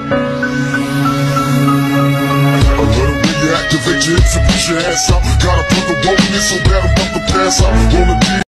Activate your hips and push your ass out. Gotta put the woman in so bad I'm about to pass out. Roll the